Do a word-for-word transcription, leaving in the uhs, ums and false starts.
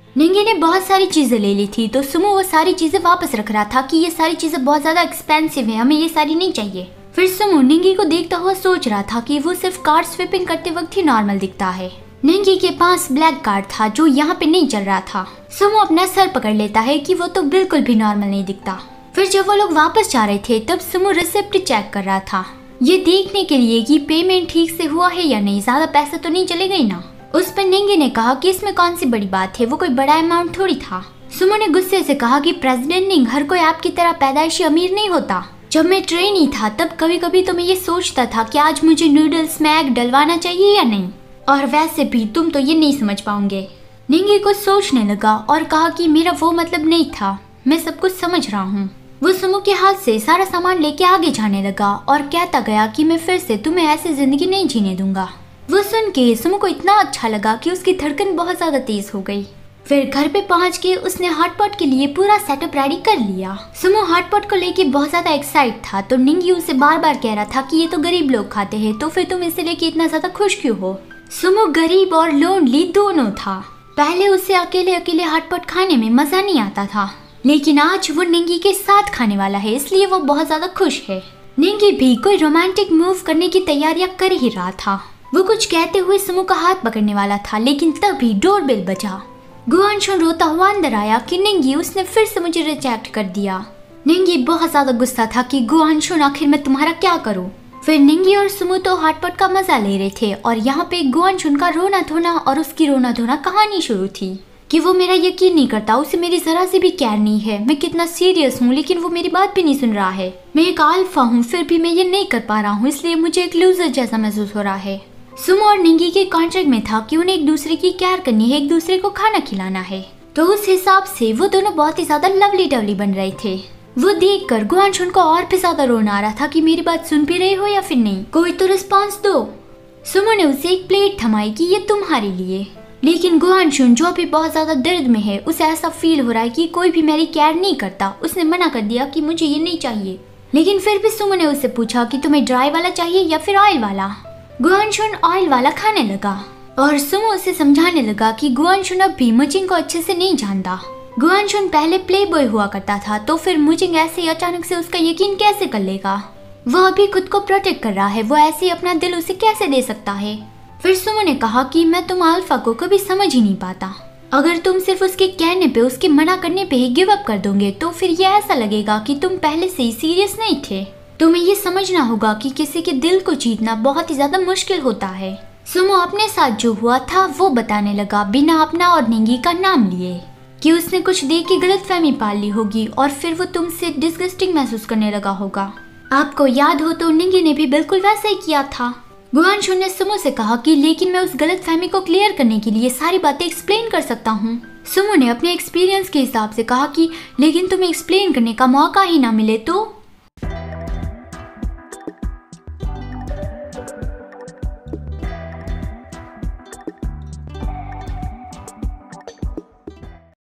निंगी ने बहुत सारी चीजें ले ली थी तो सुमो वो सारी चीजें वापस रख रहा था कि ये सारी चीजें बहुत ज्यादा एक्सपेंसिव है, हमें ये सारी नहीं चाहिए। फिर सुमो निंगी को देखता हुआ सोच रहा था कि वो सिर्फ कार्ड स्विपिंग करते वक्त ही नॉर्मल दिखता है। निंगी के पास ब्लैक कार्ड था जो यहाँ पे नहीं चल रहा था। सुमो अपना सर पकड़ लेता है कि वो तो बिल्कुल भी नॉर्मल नहीं दिखता। फिर जब वो लोग वापस जा रहे थे तब सुमो रिसिप्ट चेक कर रहा था, ये देखने के लिए कि पेमेंट ठीक से हुआ है या नहीं, ज्यादा पैसा तो नहीं चले गए ना। उस पर निंगी ने कहा कि इसमें कौन सी बड़ी बात है, वो कोई बड़ा अमाउंट थोड़ी था। सुमो ने गुस्से से कहा कि प्रेसिडेंट निंग, हर कोई आपकी तरह पैदाइशी अमीर नहीं होता। जब मैं ट्रेनी था तब कभी कभी तो मैं ये सोचता था कि आज मुझे नूडल्स में एग डलवाना चाहिए या नहीं, और वैसे भी तुम तो ये नहीं समझ पाओगे। निंगी कुछ सोचने लगा और कहा कि मेरा वो मतलब नहीं था, मैं सब कुछ समझ रहा हूँ। वो सुमो के हाथ से सारा सामान लेके आगे जाने लगा और कहता गया कि मैं फिर से तुम्हें ऐसी जिंदगी नहीं जीने दूंगा। वो सुन के सुमो को इतना अच्छा लगा कि उसकी धड़कन बहुत ज्यादा तेज हो गई। फिर घर पे पहुंच के उसने हॉटपॉट के लिए पूरा सेटअप रेडी कर लिया। सुमो हॉटपॉट को लेके बहुत ज्यादा एक्साइट था तो निंगी उसे बार बार कह रहा था कि ये तो गरीब लोग खाते हैं, तो फिर तुम इसे लेके इतना ज्यादा खुश क्यों हो। सुमो गरीब और लोनली दोनों था। पहले उसे अकेले अकेले हॉटपॉट खाने में मजा नहीं आता था, लेकिन आज वो निंगी के साथ खाने वाला है, इसलिए वो बहुत ज्यादा खुश है। निंगी भी कोई रोमांटिक मूव करने की तैयारियां कर ही रहा था। वो कुछ कहते हुए सुमो का हाथ पकड़ने वाला था, लेकिन तभी डोरबेल बजा। गुआनशुन रोता हुआ अंदर आया कि निंगी, उसने फिर से मुझे रिजेक्ट कर दिया। निंगी बहुत ज्यादा गुस्सा था कि गुआनशुन, आखिर मैं तुम्हारा क्या करूं। फिर निंगी और सुमो तो हॉटपॉट का मजा ले रहे थे और यहाँ पे गुआनशुन का रोना धोना और उसकी रोना धोना कहानी शुरू थी कि वो मेरा यकीन नहीं करता, उसे मेरी जरा से भी केयर नहीं है, मैं कितना सीरियस हूँ लेकिन वो मेरी बात भी नहीं सुन रहा है। मैं एक अल्फा हूँ फिर भी मैं ये नहीं कर पा रहा हूँ, इसलिए मुझे एक लूजर जैसा महसूस हो रहा है। सुमो और निंगी के कॉन्ट्रैक्ट में था कि उन्हें एक दूसरे की केयर करनी है, एक दूसरे को खाना खिलाना है, तो उस हिसाब से वो दोनों बहुत ही ज्यादा लवली डवली बन रहे थे। वो देखकर गुआनशुन को और भी ज्यादा रोना आ रहा था कि मेरी बात सुन भी रहे हो या फिर नहीं, कोई तो रिस्पॉन्स दो। सुमो ने उसे एक प्लेट थमाई कि ये तुम्हारे लिए, लेकिन गुआनशुन जो भी बहुत ज्यादा दर्द में है, उसे ऐसा फील हो रहा है कि कोई भी मेरी केयर नहीं करता। उसने मना कर दिया कि मुझे ये नहीं चाहिए, लेकिन फिर भी सुमो ने उससे पूछा कि तुम्हें ड्राई वाला चाहिए या फिर ऑयल वाला। गुआनशुन ऑयल वाला खाने लगा और सुमो उसे समझाने लगा कि गुआनशुन अब भी मुजिंग को अच्छे से नहीं जानता। गुआनशुन पहले प्ले बॉय हुआ करता था, तो फिर मुजिंग ऐसे ही अचानक से उसका यकीन कैसे कर लेगा। वो अभी खुद को प्रोटेक्ट कर रहा है, वो ऐसे ही अपना दिल उसे कैसे दे सकता है। फिर सुमो ने कहा कि मैं तुम अल्फा को कभी समझ ही नहीं पाता, अगर तुम सिर्फ उसके कहने पे, उसके मना करने पे ही गिव अप कर दोगे तो फिर ये ऐसा लगेगा कि तुम पहले से ही सीरियस नहीं थे। तुम्हें ये समझना होगा कि किसी के दिल को जीतना बहुत ही ज्यादा मुश्किल होता है। सुमो अपने साथ जो हुआ था वो बताने लगा बिना अपना और निंगी का नाम लिए, कि उसने कुछ देख के गलतफहमी पाल ली होगी और फिर वो तुमसे डिस्गस्टिंग महसूस करने लगा होगा। आपको याद हो तो निंगी ने भी बिल्कुल वैसा ही किया था। गुआनशुन ने सुमो से कहा कि लेकिन मैं उस गलतफहमी को क्लियर करने के लिए सारी बातें एक्सप्लेन कर सकता हूँ। सुमो ने अपने एक्सपीरियंस के हिसाब से कहा कि लेकिन तुम्हें एक्सप्लेन करने का मौका ही ना मिले तो